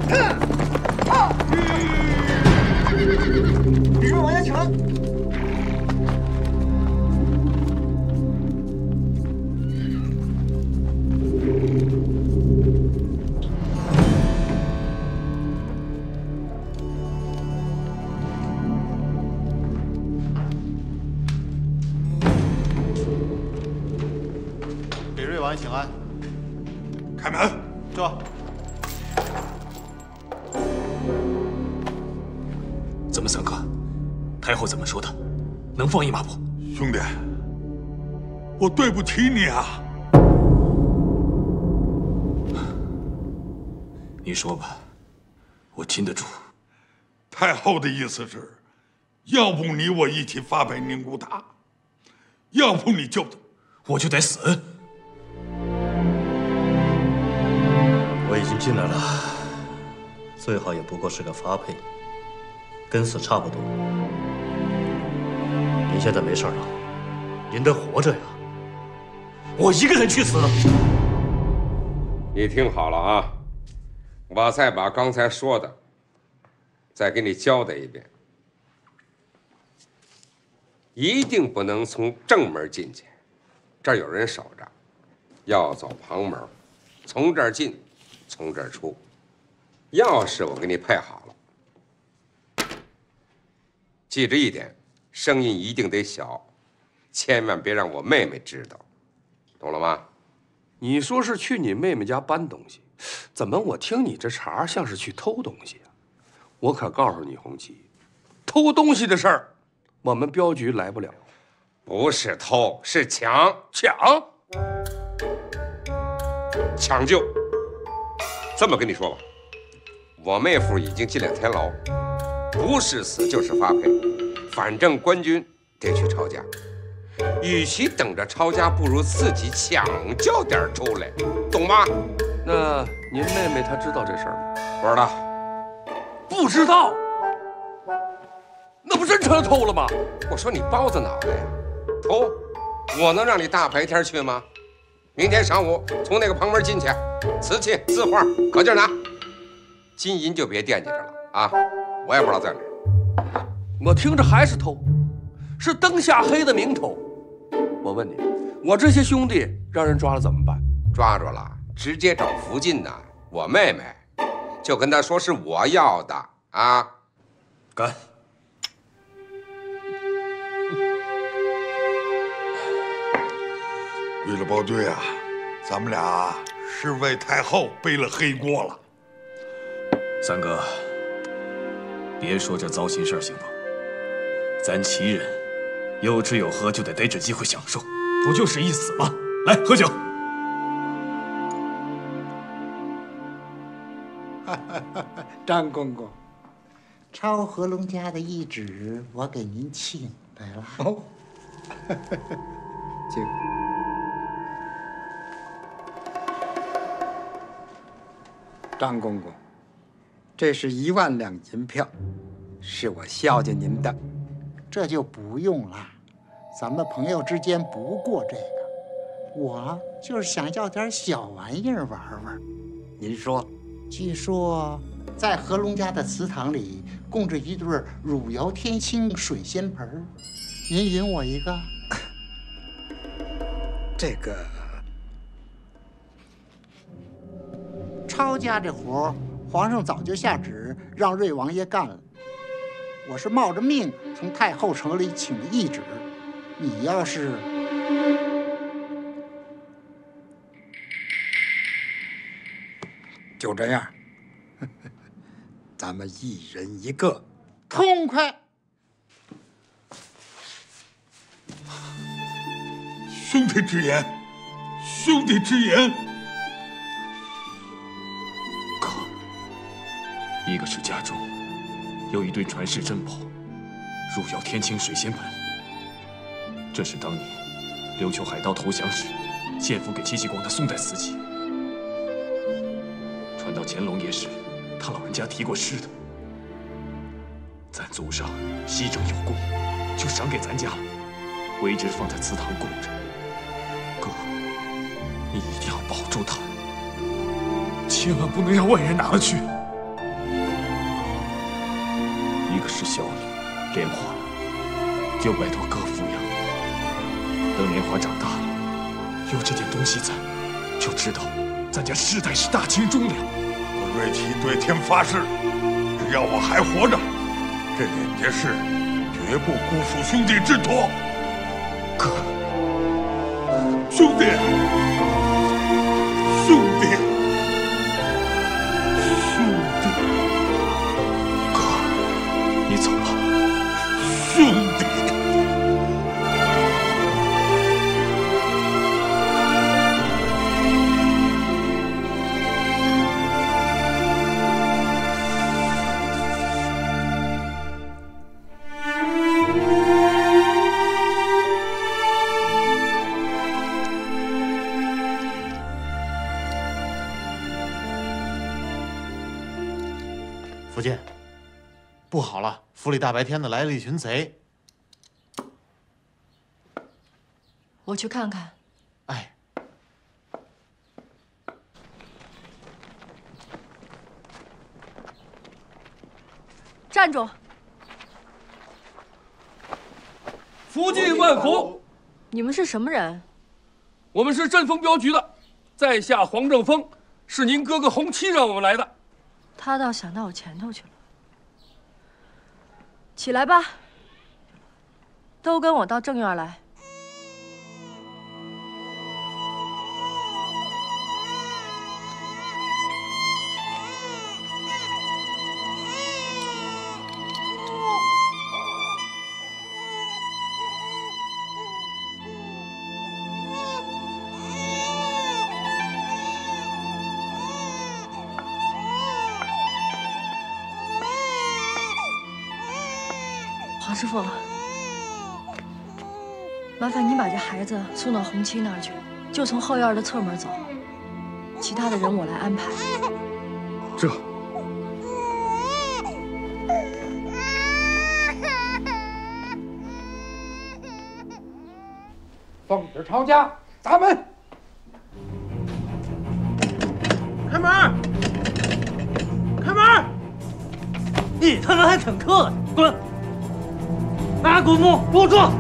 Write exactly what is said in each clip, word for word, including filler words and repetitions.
李瑞往下请安。 李瑞王爷请安。 开门。 这。 怎么，三哥？太后怎么说的？能放一马不？ 兄弟，我对不起你啊！ 你说吧，我禁得住。 太后的意思是，要不你我一起发配宁古塔，要不你就我就得死。 我已经进来了，最好也不过是个发配。 跟死差不多。您现在没事了，您得活着呀！我一个人去死？ 你听好了啊，我再把刚才说的再给你交代一遍，一定不能从正门进去，这儿有人守着，要走旁门，从这儿进，从这儿出。钥匙我给你配好了。 记着一点，声音一定得小，千万别让我妹妹知道，懂了吗？ 你说是去你妹妹家搬东西，怎么我听你这茬像是去偷东西啊？我可告诉你，红旗，偷东西的事儿，我们镖局来不了。 不是偷，是抢， 抢， 抢救。这么跟你说吧，我妹夫已经进了天牢。 不是死就是发配，反正官军得去抄家。与其等着抄家，不如自己抢救点出来，懂吗？ 那您妹妹她知道这事儿吗？ 不知道。 不知道？那不真成偷了吗？ 我说你包子脑袋呀，偷？我能让你大白天去吗？明天上午从那个旁门进去，瓷器、字画可劲拿，金银就别惦记着了啊！ 我也不知道在哪儿， 我听着还是偷，是灯下黑的明偷。我问你，我这些兄弟让人抓了怎么办？ 抓住了，直接找福晋呐，我妹妹，就跟他说是我要的啊。 干！ 为了报队啊，咱们俩是为太后背了黑锅了。 三哥。 别说这糟心事儿行不？咱齐人有吃有喝，就得逮着机会享受，不就是一死吗？来喝酒。 张公公，抄和龙家的懿旨，我给您请来了。哦，请。张公公。 这是一万两银票，是我孝敬您的。这就不用了，咱们朋友之间不过这个。我就是想要点小玩意儿玩玩。您说，据说在和龙家的祠堂里供着一对汝窑天青水仙盆，您允我一个？这个抄家这活儿。 皇上早就下旨让瑞王爷干了，我是冒着命从太后城里请的懿旨。你要是……就这样，咱们一人一个，痛快。 兄弟之言，兄弟之言。 一个是家中有一对传世珍宝，汝窑天青水仙盆，这是当年琉球海盗投降时献俘给戚继光的宋代瓷器，传到乾隆爷时，他老人家题过诗的。咱祖上西征有功，就赏给咱家，我一直放在祠堂供着。哥，你一定要保住它，千万不能让外人拿了去。 是小女莲花，就拜托哥抚养。等莲花长大了，有这件东西在，就知道咱家世代是大清忠良。 我瑞奇对天发誓，只要我还活着，这两件事绝不辜负兄弟之托。 哥， 兄弟，兄弟，兄弟， 哥，你走吧， 兄弟。 福建，不好了！府里大白天的来了一群贼。 我去看看。 哎， 站住！ 福晋万福！ 你们是什么人？ 我们是镇风镖局的，在下黄正风，是您哥哥红七让我们来的。 他倒想到我前头去了。起来吧，都跟我到正院来。黄师傅，麻烦你把这孩子送到红七那儿去，就从后院的侧门走，其他的人我来安排。 这。奉旨抄家，砸门！ 开门！开门！你他妈还挺客气，滚！拿滚木给我撞！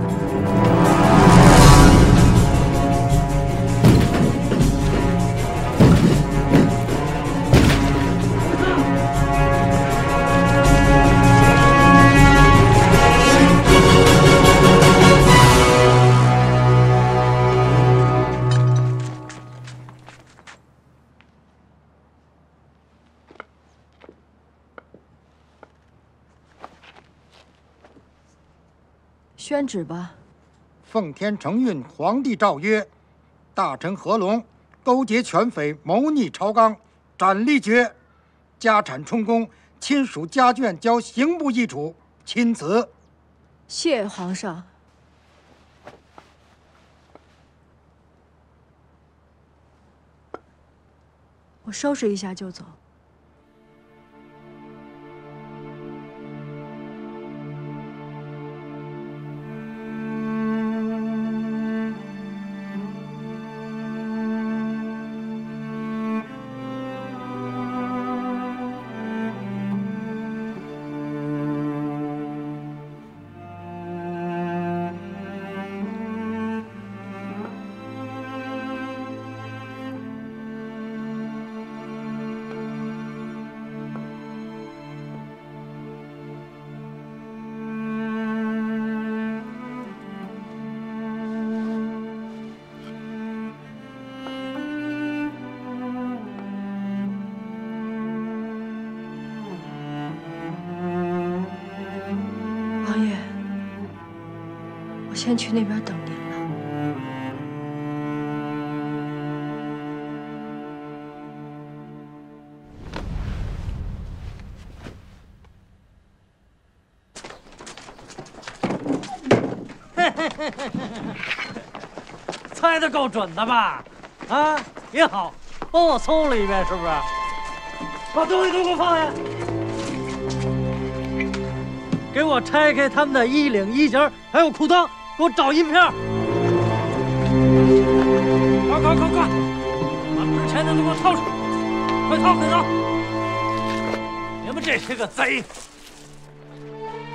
宣旨吧。 奉天承运，皇帝诏曰：大臣何龙勾结权匪，谋逆朝纲，斩立决。家产充公，亲属家眷交刑部议处，钦此。 谢皇上。我收拾一下就走。先去那边等您了。 嘿嘿嘿嘿嘿，猜得够准的吧？啊，也好，帮我搜了一遍，是不是？把东西都给我放下。 给我拆开他们的衣领、衣襟，还有裤裆，给我找银片。快快快快，把值钱的都给我掏出来！快掏快掏！你们这些个贼，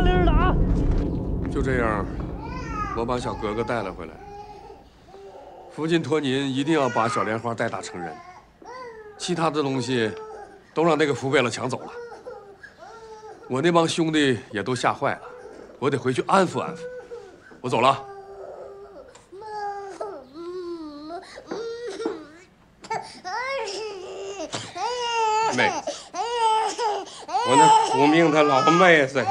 铃的啊！ 就这样，我把小哥哥带了回来。父亲托您一定要把小莲花带大成人，其他的东西都让那个福贝勒抢走了。我那帮兄弟也都吓坏了，我得回去安抚安抚。我走了。 妹，我那苦命的老妹子。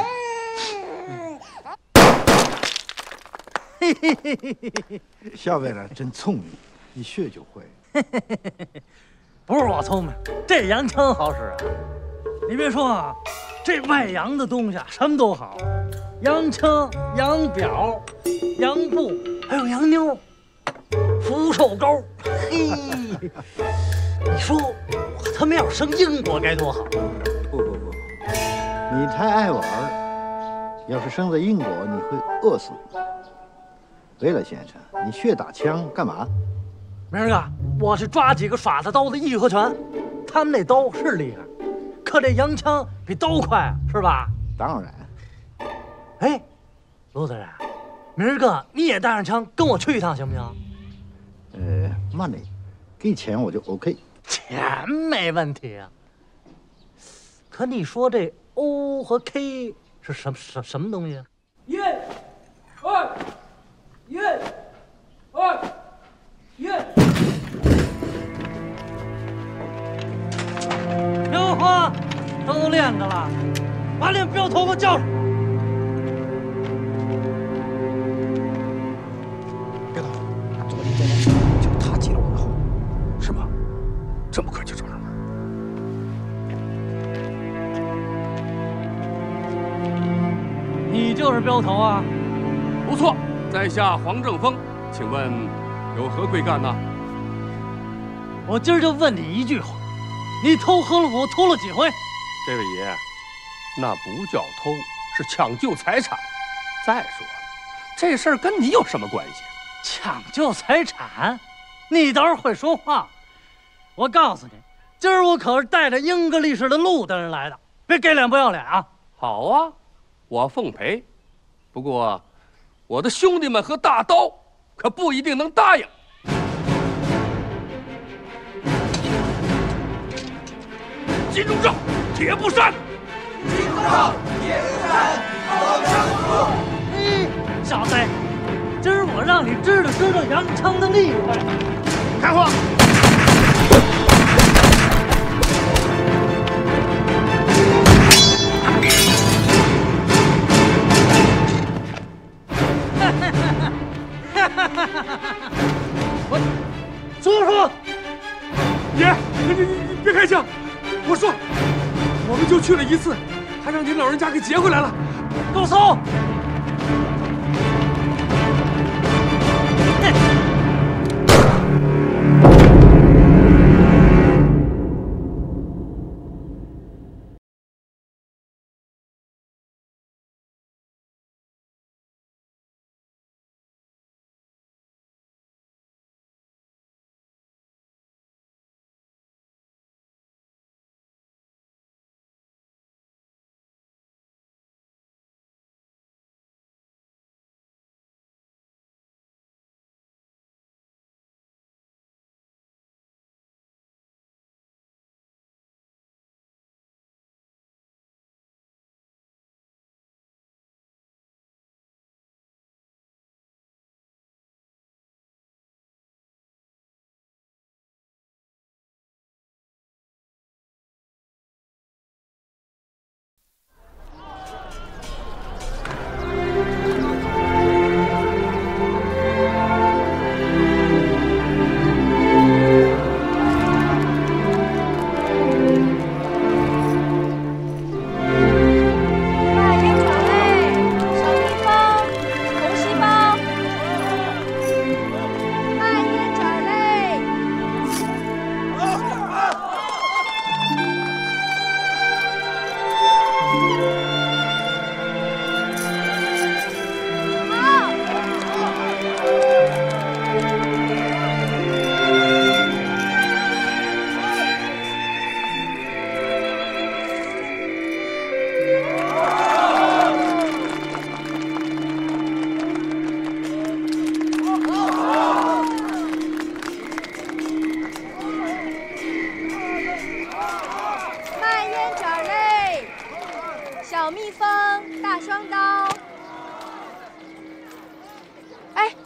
嘿嘿嘿嘿嘿，小贝勒真聪明，一学就会。 不是我聪明，这洋枪好使啊！你别说啊，这外洋的东西啊，什么都好，洋枪、洋表、洋布，还有洋妞、福寿膏。嘿，你说我他妈要生英国该多好！ 不不不，你太爱玩儿，要是生在英国，你会饿死。对了，先生，你学打枪干嘛？ 明儿个我去抓几个耍子刀的义和拳，他们那刀是厉害，可这洋枪比刀快啊，是吧？ 当然。 哎，卢大人，明儿个你也带上枪跟我去一趟行不行？ 呃，money，给钱我就 OK。 钱没问题啊。可你说这 O 和 K 是什么什什么东西啊？一、二、一、二、一。刘花都练着了，把练镖头给我叫上。 别动，昨天见面就他接了我的后，是吗？这么快就找上了？ 你就是镖头啊？ 不错，在下黄正风，请问有何贵干呢？ 我今儿就问你一句话，你偷和了我偷了几回？ 这位爷，那不叫偷，是抢救财产。再说了，这事儿跟你有什么关系？ 抢救财产？你倒是会说话。我告诉你，今儿我可是带着英格力士的路的人来的，别给脸不要脸啊！ 好啊，我奉陪。不过，我的兄弟们和大刀可不一定能答应。金钟罩，铁布衫。金钟罩，铁布衫，好枪不入。 嘿，小子，今儿我让你知道知道洋枪的厉害。开火！我说说， 爷，你你你别开枪！我说，我们就去了一次，还让您老人家给劫回来了。 住手！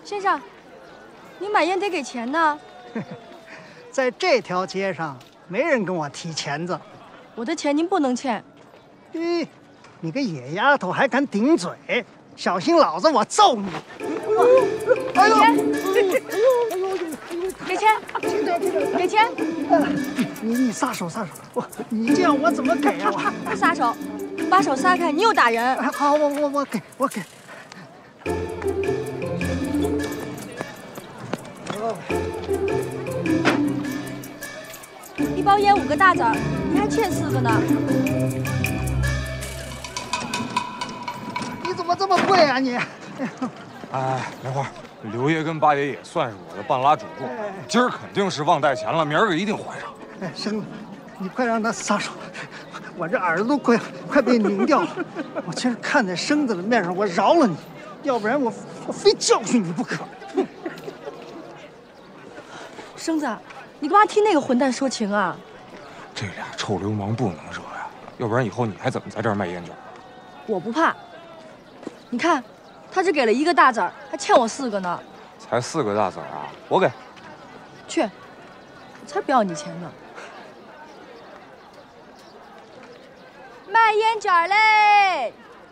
先生，你买烟得给钱呢。 在这条街上，没人跟我提钱子。 我的钱您不能欠。 咦，你个野丫头还敢顶嘴！小心老子我揍你！ 哎呦！给钱！给钱！ 你你撒手撒手！我你这样我怎么给啊？我不撒手，把手撒开，你又打人。 好，我我我给我给。 一包烟五个大子儿，你还欠四个呢。 你怎么这么贵啊你？ 哎，梅花，刘爷跟八爷也算是我的半拉主顾，今儿肯定是忘带钱了，明儿个一定还上。 哎，生子，你快让他撒手，我这耳朵都快快被拧掉了。我今儿看在生子的面上，我饶了你，要不然我我非教训你不可。 生子，你干嘛听那个混蛋说情啊？ 这俩臭流氓不能惹呀，要不然以后你还怎么在这儿卖烟卷？ 我不怕。你看，他只给了一个大子儿，还欠我四个呢。 才四个大子儿啊，我给。 去，我才不要你钱呢。卖烟卷嘞！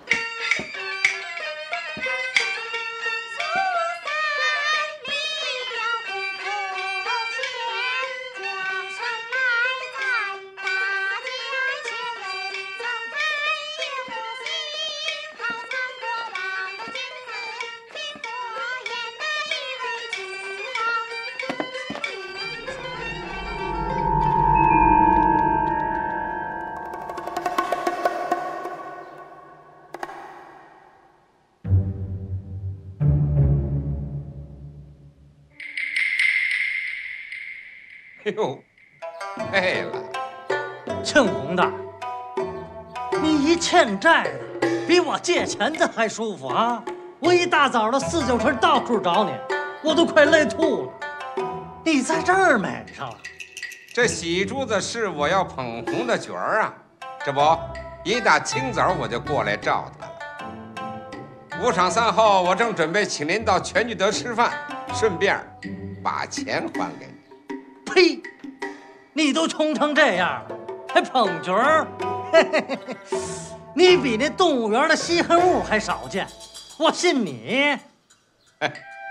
哎呦，配了！ 庆红的，你一欠债的，比我借钱的还舒服啊！我一大早的四九城到处找你，我都快累吐了。你在这儿美上了。 这喜珠子是我要捧红的角儿啊！这不，一大清早我就过来找他了。午场散后，我正准备请您到全聚德吃饭，顺便把钱还给你。 呸！你都穷成这样了，还捧角儿？你比那动物园的稀罕物还少见，我信你。 哎，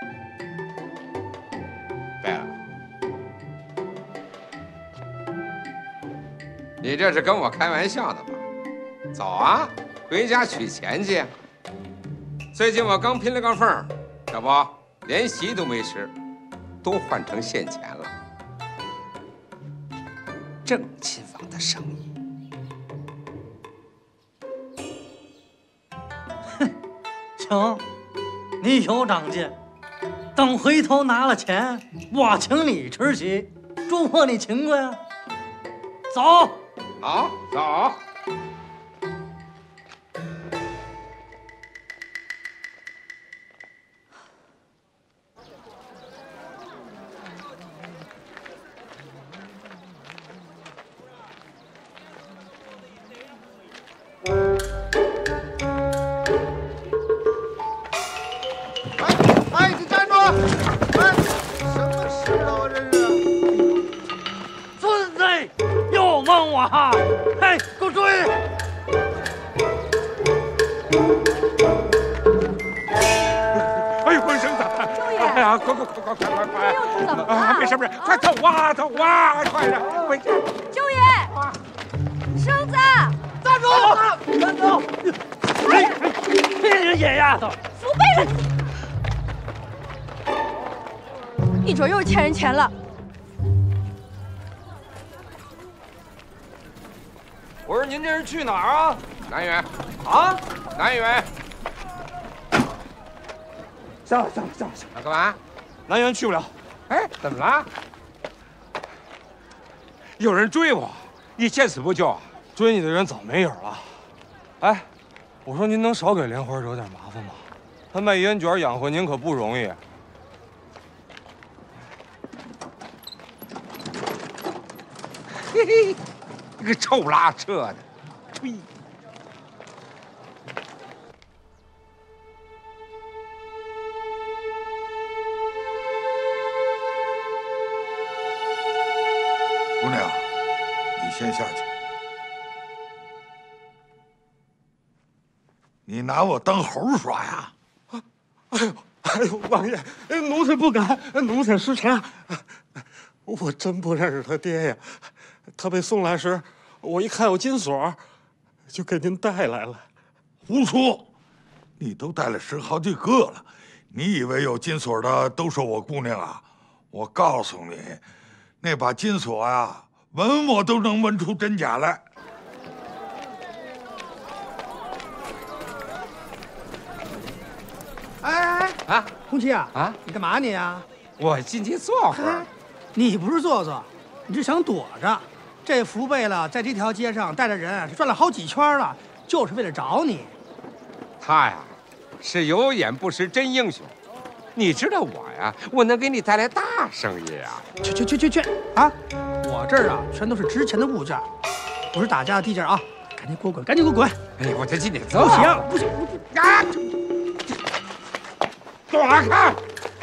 对了，你这是跟我开玩笑的吧？走啊，回家取钱去。最近我刚拼了个缝，这不连席都没吃，都换成现钱了。正亲房的生意， 哼，行，你有长进。等回头拿了钱，我请你吃席，祝贺你勤快啊！走， 好，走。 哈！嘿，给我注意！ 哎呦，浑身子！ 周爷， 哎呀，快快快快快快快！ 又怎么了？ 啊，没事没事，快走啊走啊，快点！回去。 周爷，生子， 站住！站住！哎，这个野丫头， 扶背了你！一准又是欠人钱了。 我说您这是去哪儿啊？ 南园啊， 南园。 下来下来下来下来，干嘛？ 南园去不了。 哎，怎么了？ 有人追我，你见死不救啊？ 追你的人早没影了。哎，我说您能少给莲花惹点麻烦吗？他卖烟卷养活您可不容易。 嘿嘿。你个臭拉扯的，吹！ 先下去。你拿我当猴耍呀？ 哎呦哎呦，王爷，奴才不敢，奴才失察。我真不认识他爹呀。他被送来时，我一看有金锁，就给您带来了。 胡说！你都带了十好几个了，你以为有金锁的都是我姑娘啊？我告诉你，那把金锁啊，闻我都能闻出真假来。 哎哎哎啊，红旗啊啊，你干嘛你啊？ 我进去坐会儿。 你不是坐坐，你是想躲着。这福贝勒在这条街上带着人是转了好几圈了，就是为了找你。 他呀，是有眼不识真英雄。你知道我呀，我能给你带来大生意啊！ 去去去去去啊！我这儿啊，全都是值钱的物件，不是打架的地界啊！赶紧给我滚！赶紧给我滚！ 哎呀，我就进去走。 不行不行不行！啊！ 躲开！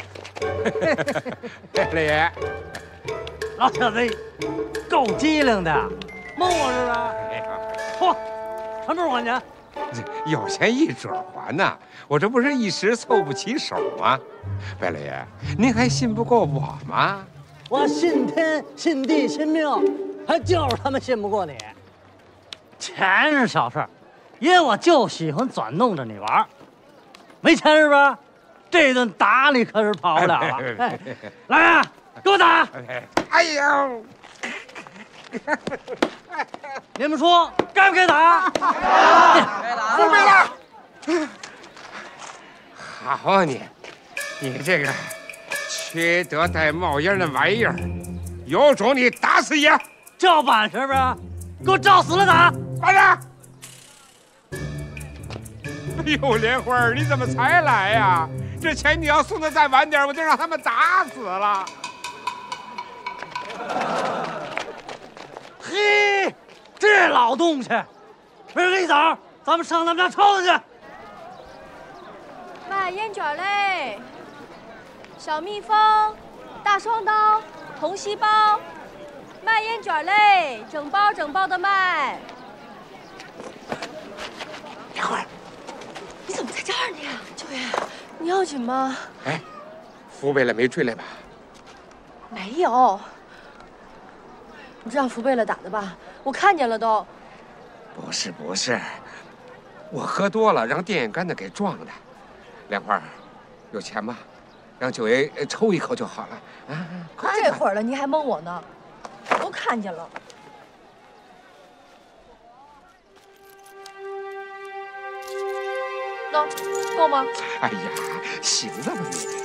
李爷， 老小子，够机灵的，蒙我是吧？ 哎呀， 嚯，还不还钱？ 有钱一准还呐！我这不是一时凑不齐手吗？白老爷，您还信不过我吗？ 我信天、信地、信命，还就是他们信不过你。钱是小事，爷我就喜欢转弄着你玩。没钱是吧？这顿打你可是跑不了了。哎，来呀，给我打！ 哎呦！ 你们说该不该打？ 该打，不该打！好啊你，你这个缺德带冒烟的玩意儿，有种你打死爷！ 叫板是不是？给我照死了打！ 快点！哎呦，莲花，你怎么才来呀？这钱你要送的再晚点，我就让他们打死了。 嘿，这老东西，明儿一早咱们上他们家抄他去。 卖烟卷嘞，小蜜蜂，大双刀，红细胞，卖烟卷嘞，整包整包的卖。 莲花， 你怎么在这儿呢？九爷，你要紧吗？ 哎，福贝勒没追来吧？ 没有。你知道福贝勒打的吧？我看见了都。 不是不是，我喝多了，让电线杆子给撞的。莲花，有钱吗？让九爷抽一口就好了。啊，快！ 这会儿了，你还蒙我呢？我都看见了。那够吗？ 哎呀，行了吧你？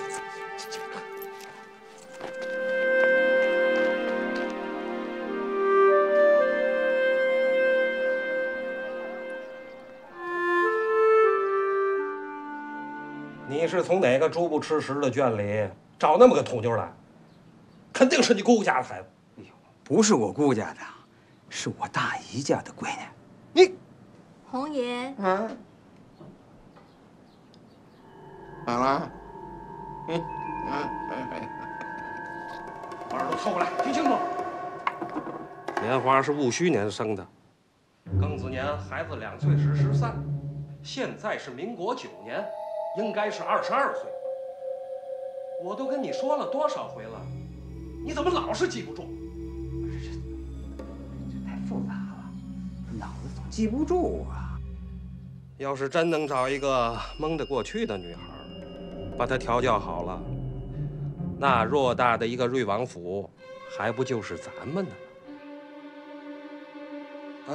你是从哪个猪不吃食的圈里找那么个土妞来？肯定是你姑姑家的孩子。 哎呦，不是我姑家的，是我大姨家的闺女。 你， 红爷， 啊，咋了？嗯，啊， 把耳朵凑过来，听清楚。莲花是戊戌年生的，庚子年孩子两岁时十三，现在是民国九年。应该是二十二岁，我都跟你说了多少回了，你怎么老是记不住？ 这这太复杂了，脑子总记不住啊。 要是真能找一个蒙得过去的女孩，把她调教好了，那偌大的一个瑞王府，还不就是咱们的？唉，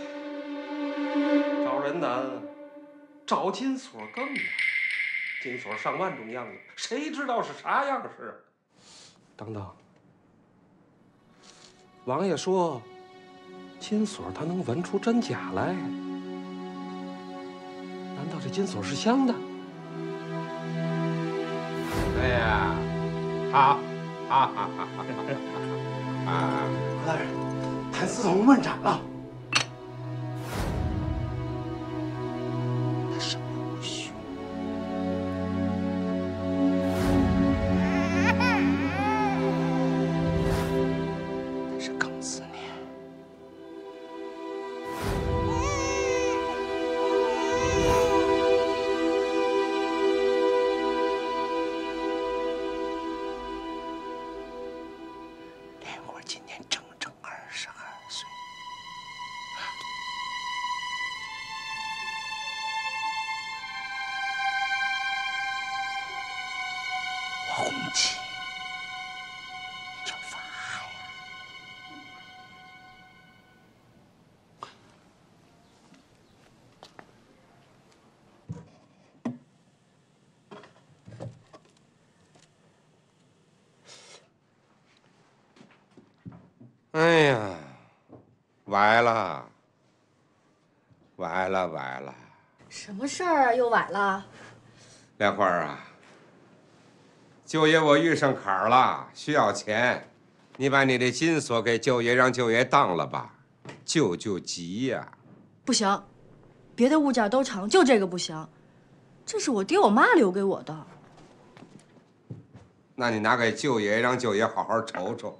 找人难，找金锁更难。金锁上万种样子，谁知道是啥样式？等等，王爷说，金锁它能闻出真假来，难道这金锁是香的？ 哎呀，好，好，好，好，好，啊！ 何大人，谭嗣同问斩了。 气，就发哎呀，崴了，崴了，崴了！ 什么事儿啊？又崴了？ 莲花啊，舅爷我遇上坎儿了，需要钱，你把你的金锁给舅爷，让舅爷当了吧，救救急呀！ 不行，别的物件都成，就这个不行。这是我爹我妈留给我的。 那你拿给舅爷，让舅爷好好瞅瞅。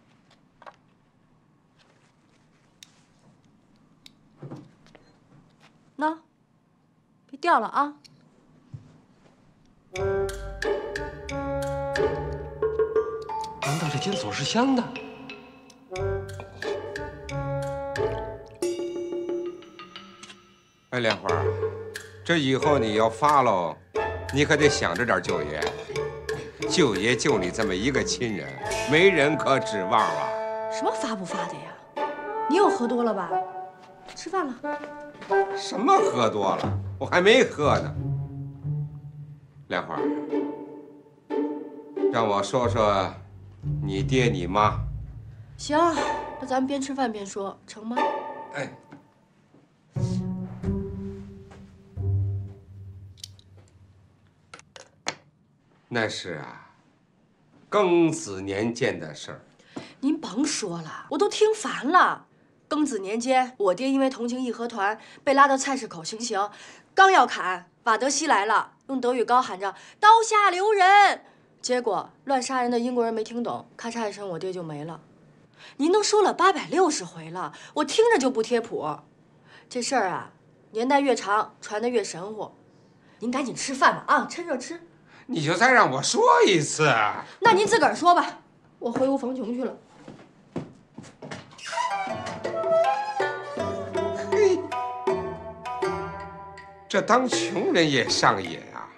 那，别掉了啊！ 难道这金锁是镶的？ 哎，莲花，这以后你要发喽，你可得想着点舅爷。舅爷就你这么一个亲人，没人可指望了。 什么发不发的呀？你又喝多了吧？吃饭了。 什么喝多了？我还没喝呢。莲花，让我说说你爹你妈。 行，那咱们边吃饭边说，成吗？ 哎，那是啊，庚子年间的事儿。 您甭说了，我都听烦了。 庚子年间，我爹因为同情义和团，被拉到菜市口行刑，刚要砍，瓦德西来了，用德语高喊着“刀下留人”，结果乱杀人的英国人没听懂，咔嚓一声，我爹就没了。您都说了八百六十回了，我听着就不贴谱。这事儿啊，年代越长，传得越神乎。您赶紧吃饭吧，啊，趁热吃。 你就再让我说一次。 那您自个儿说吧，我回屋逢琼去了。 这当穷人也上瘾啊！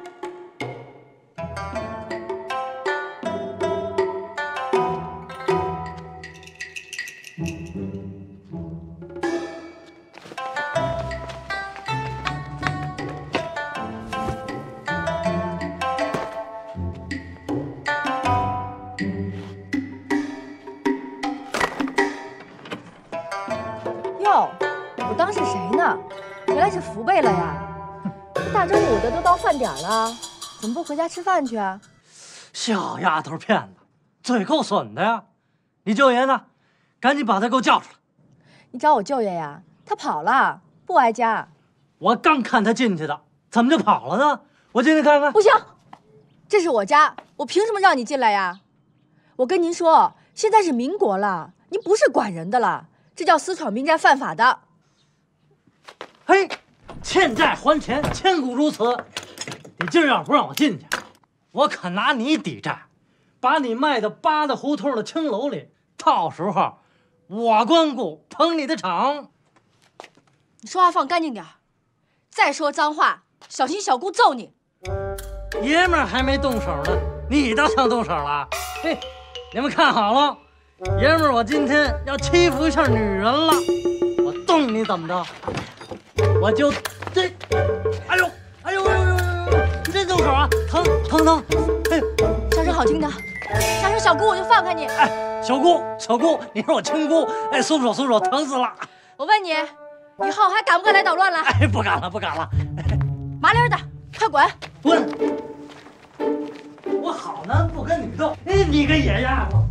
哟，我当是谁呢？ 原来是福贝了呀！大中午的都到饭点了，怎么不回家吃饭去啊？ 小丫头片子，嘴够损的呀！你舅爷呢？赶紧把他给我叫出来！ 你找我舅爷呀？他跑了，不挨家。 我刚看他进去的，怎么就跑了呢？我进去看看。 不行，这是我家，我凭什么让你进来呀？我跟您说，现在是民国了，您不是管人的了，这叫私闯民宅，犯法的。 嘿，欠债还钱，千古如此。你今儿要不让我进去，我可拿你抵债，把你卖到八大胡同的青楼里。到时候我光顾捧你的场。 你说话放干净点，再说脏话，小心小姑揍你。 爷们儿还没动手呢，你倒想动手了？嘿，你们看好了，爷们儿，我今天要欺负一下女人了，我动你怎么着？ 我就这，哎呦，哎呦呦呦呦！你这动手啊，疼疼疼！哎， 叫声好听的，叫声小姑我就放开你。 哎，小姑，小姑，你是我亲姑，哎，松手松手，疼死了！ 我问你，以后还敢不敢来捣乱了？ 哎，不敢了，不敢了。 麻溜的，快滚！ 滚！我好男不跟女斗，哎，你个野丫头！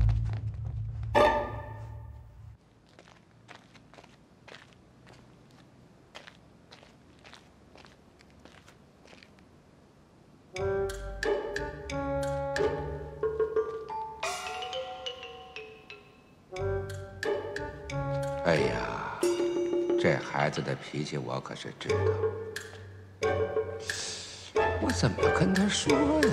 哎呀，这孩子的脾气我可是知道，我怎么跟他说呀？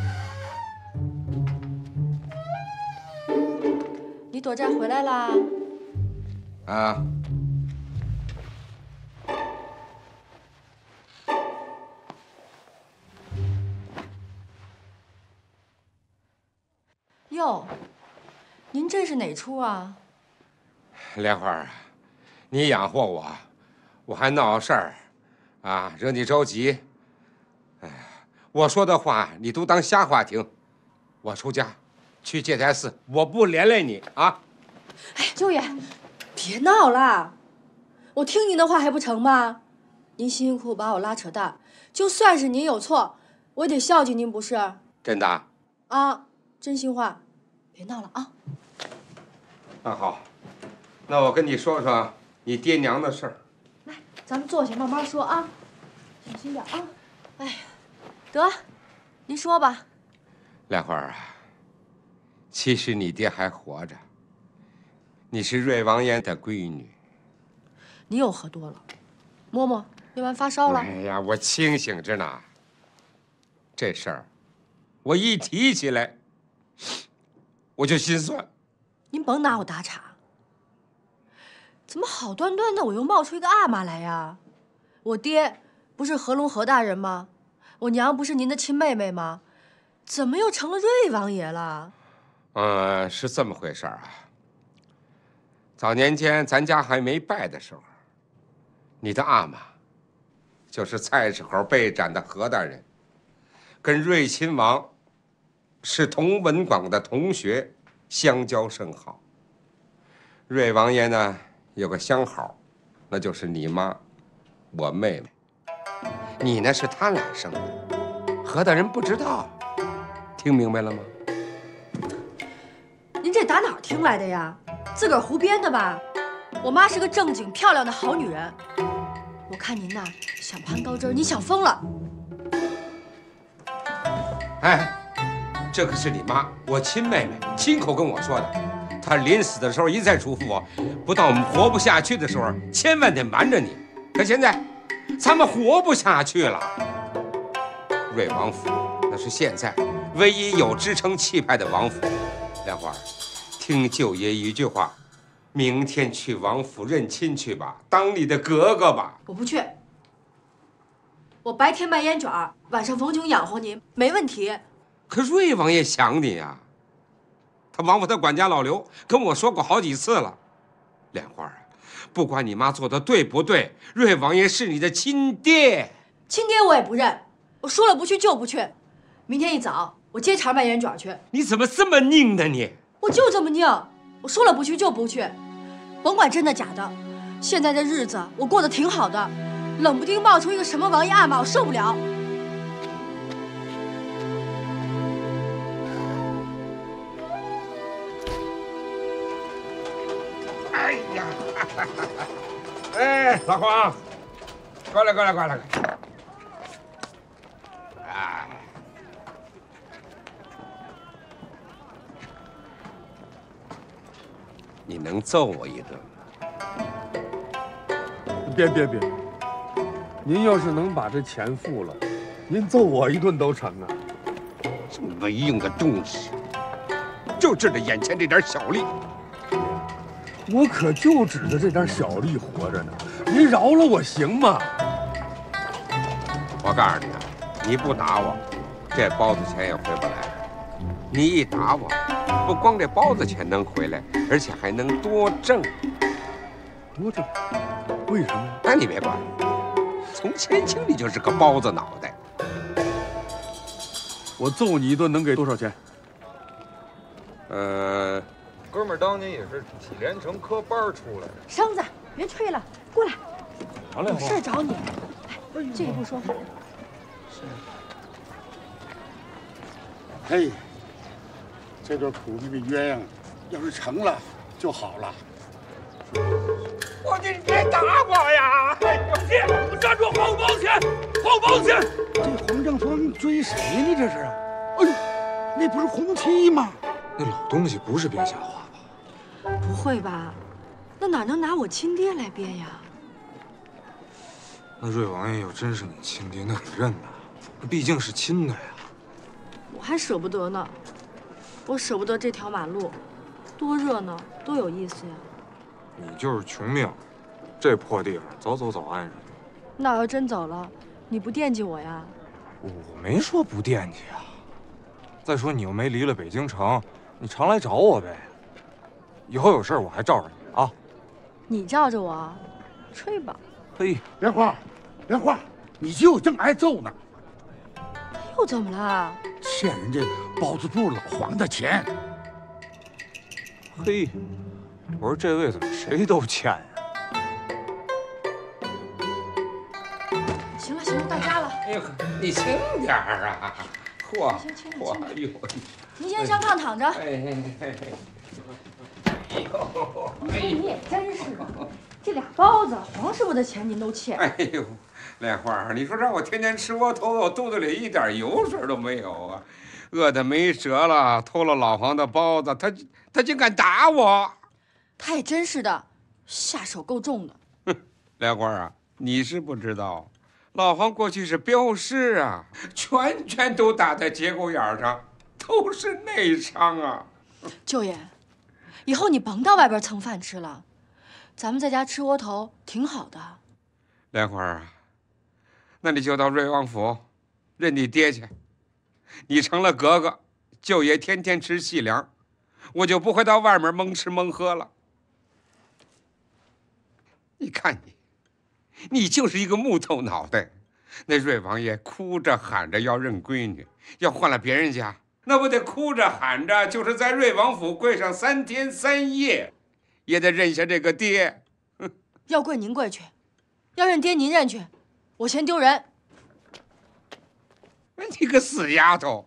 你躲债回来啦？ 啊。 哟，您这是哪出啊？ 莲花啊，你养活我，我还闹事儿，啊，惹你着急。哎呀，我说的话你都当瞎话听。我出家去戒台寺，我不连累你啊。 哎，舅爷，别闹了，我听您的话还不成吗？您辛辛苦苦把我拉扯大，就算是您有错，我也得孝敬您，不是？ 真的？ 啊，真心话，别闹了啊。 那好，那我跟你说说你爹娘的事儿。 来，咱们坐下慢慢说啊，小心点啊。哎呀，得，您说吧。 莲花啊，其实你爹还活着，你是瑞王爷的闺女。 你又喝多了，嬷嬷，要完发烧了。 哎呀，我清醒着呢。这事儿，我一提起来，我就心酸。 您甭拿我打岔。怎么好端端的我又冒出一个阿玛来呀？我爹不是何龙何大人吗？我娘不是您的亲妹妹吗？怎么又成了瑞王爷了？ 呃，是这么回事儿啊。早年间咱家还没拜的时候，你的阿玛就是菜市口被斩的何大人，跟瑞亲王是同文广的同学，相交甚好。瑞王爷呢有个相好，那就是你妈，我妹妹。你呢是他俩生的，何大人不知道，听明白了吗？ 您这打哪儿听来的呀？自个儿胡编的吧？我妈是个正经漂亮的好女人，我看您呐想攀高枝，你想疯了。 哎，这可是你妈，我亲妹妹，亲口跟我说的。她临死的时候一再嘱咐我，不到我们活不下去的时候，千万得瞒着你。可现在，咱们活不下去了。瑞王府那是现在唯一有支撑气派的王府。莲花，听舅爷一句话，明天去王府认亲去吧，当你的格格吧。 我不去。我白天卖烟卷，晚上逢穷养活您，没问题。 可瑞王爷想你呀、啊，他王府的管家老刘跟我说过好几次了。莲花啊，不管你妈做的对不对，瑞王爷是你的亲爹。 亲爹我也不认，我说了不去就不去。明天一早我接茬卖烟卷去。 你怎么这么拧呢你？ 我就这么拧，我说了不去就不去，甭管真的假的。现在这日子我过得挺好的，冷不丁冒出一个什么王爷阿玛，我受不了。 哎呀，哎，老黄，过来过来过来。哎，你能揍我一顿吗？ 别别别！您要是能把这钱付了，您揍我一顿都成啊！ 这么没用的东西，就知道眼前这点小利。 我可就指着这点小利活着呢，您饶了我行吗？ 我告诉你啊，你不打我，这包子钱也回不来。你一打我，不光这包子钱能回来，而且还能多挣。 多挣？为什么？ 那你别管，从前清你就是个包子脑袋。 我揍你一顿能给多少钱？ 呃。 哥们儿当年也是体联城科班出来的。 生子，别吹了，过来，有事找你。 哎， 这个不说话。 是。嘿，这对苦逼的鸳鸯，要是成了就好了。 我你别打我呀！哎呦，你站住！黄包钱，黄包钱！ 这黄正双追谁呢？这是啊！哎呦，那不是红七吗？ 那老东西不是编瞎话。 不会吧？那哪能拿我亲爹来编呀？ 那瑞王爷要真是你亲爹，那得认呐，那毕竟是亲的呀。 我还舍不得呢，我舍不得这条马路，多热闹，多有意思呀！ 你就是穷命，这破地方早走早安上。 那要真走了，你不惦记我呀？ 我没说不惦记啊。再说你又没离了北京城，你常来找我呗。以后有事我还罩着你啊。 你罩着我，吹吧。 嘿， 莲花，莲花，你就正挨揍呢。 又怎么了？ 欠人家包子铺老黄的钱。 嘿，我说这位怎么谁都欠呀？ 行了行了，到家了。 哎呦，你轻点儿啊！嚯嚯，哎呦！ 您先上炕躺着。 哎哎哎哎呦！ 哎，你也真是的，这俩包子，黄师傅的钱您都欠。 哎呦，莲花，你说让我天天吃窝头，我肚子里一点油水都没有啊！饿得没辙了，偷了老黄的包子，他他竟敢打我！ 他也真是的，下手够重的。 哼，莲花啊，你是不知道，老黄过去是镖师啊，拳拳都打在节骨眼上，都是内伤啊。 舅爷，以后你甭到外边蹭饭吃了，咱们在家吃窝头挺好的。 莲花啊，那你就到瑞王府认你爹去。你成了格格，舅爷天天吃细粮，我就不会到外面蒙吃蒙喝了。你看你，你就是一个木头脑袋。那瑞王爷哭着喊着要认闺女，要换了别人家，那不得哭着喊着，就是在瑞王府跪上三天三夜，也得认下这个爹。 要跪您跪去，要认爹您认去，我嫌丢人。 你个死丫头！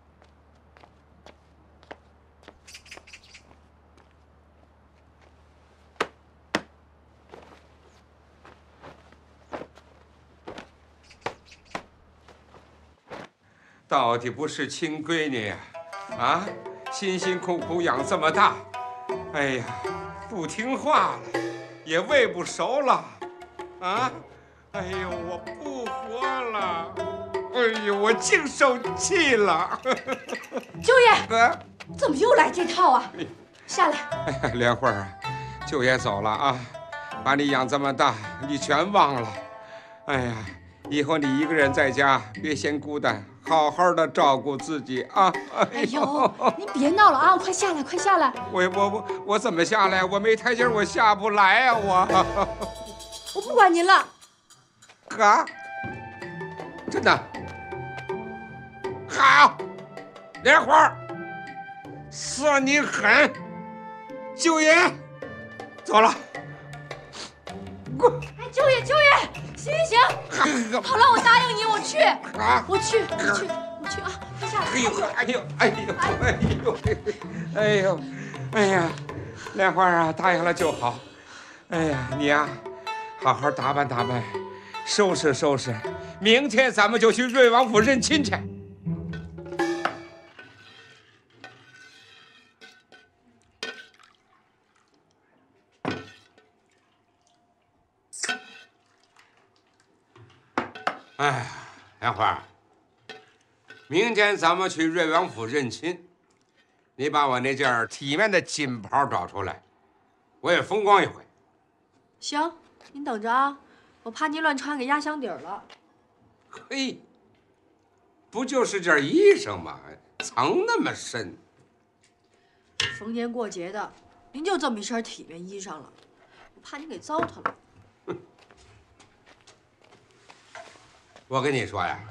到底不是亲闺女呀，啊，辛辛苦苦养这么大，哎呀，不听话了，也喂不熟了，啊，哎呦，我不活了！哎呦，我净受气了！ 舅爷，怎么又来这套啊？下来。 哎呀，莲花啊，舅爷走了啊，把你养这么大，你全忘了。哎呀，以后你一个人在家，别嫌孤单，好好的照顾自己啊！ 哎呦，您别闹了啊，快下来，快下来！ 我我我我怎么下来？我没台阶，我下不来啊！我我不管您了。 啊？真的？好，莲花，算你狠！舅爷走了。滚！ 哎，舅爷，舅爷，行行行，好了，我答应你，我去，我去，我去，我去啊！快下来！ 哎呦，哎呦，哎呦，哎呦，哎呦，哎呀，莲花啊，答应了就好。哎呀，你呀，好好打扮打扮，收拾收拾，明天咱们就去瑞王府认亲去。哎呀，莲花，明天咱们去瑞王府认亲，你把我那件体面的锦袍找出来，我也风光一回。 行，您等着啊，我怕您乱穿给压箱底儿了。 嘿，不就是件衣裳吗？藏那么深。 逢年过节的，您就这么一身体面衣裳了，我怕您给糟蹋了。 我跟你说呀，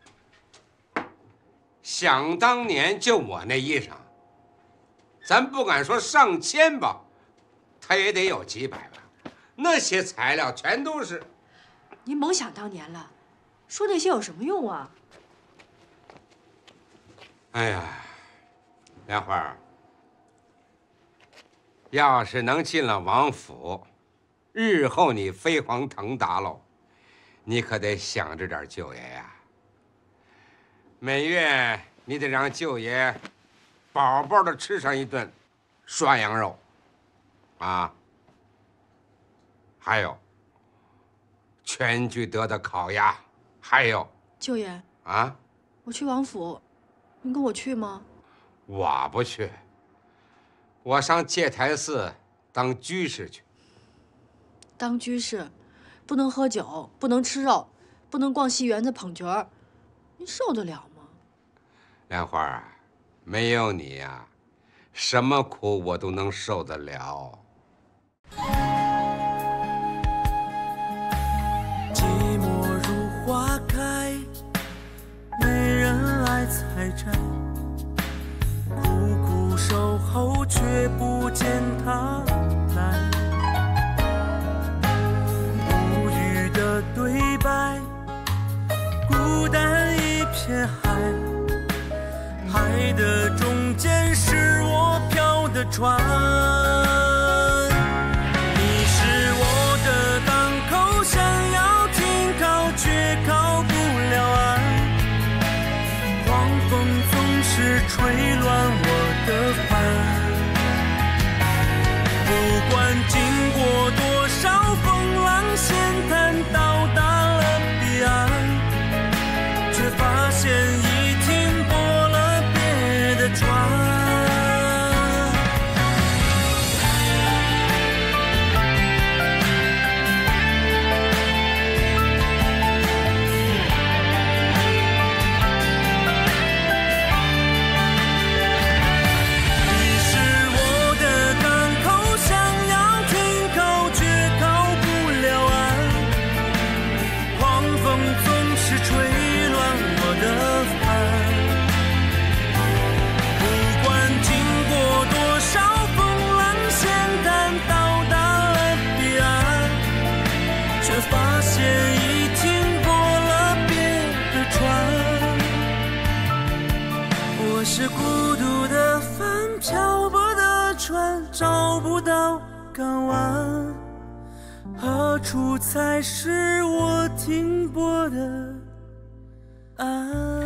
想当年就我那衣裳，咱不敢说上千吧，它也得有几百吧。那些材料全都是…… 您甭想当年了，说那些有什么用啊？ 哎呀，莲花，要是能进了王府，日后你飞黄腾达喽。你可得想着点舅爷呀，每月你得让舅爷饱饱的吃上一顿涮羊肉，啊，还有全聚德的烤鸭，还有舅爷啊， 我去王府，您跟我去吗？ 我不去，我上戒台寺当居士去。 当居士，不能喝酒，不能吃肉，不能逛戏园子捧角儿，你受得了吗？ 莲花啊，没有你呀、啊，什么苦我都能受得了。 寂寞如花开，没人来采摘，苦苦守候却不见他来。无语的对白，孤单一片海，海的中间是我飘的船。你是我的港口，想要停靠却靠不了岸，狂风总是吹乱我的帆。不管经过多少风浪险滩，到达了彼岸，却发现已停泊了别的船。你是我的港口，想要停靠却靠不了岸，狂风总是吹乱我的帆。不管经过多少风浪险滩，到达了彼岸，却发现已停泊了别的船。我是孤独的帆，漂泊的船，找不到港湾，何处才是我停泊的岸？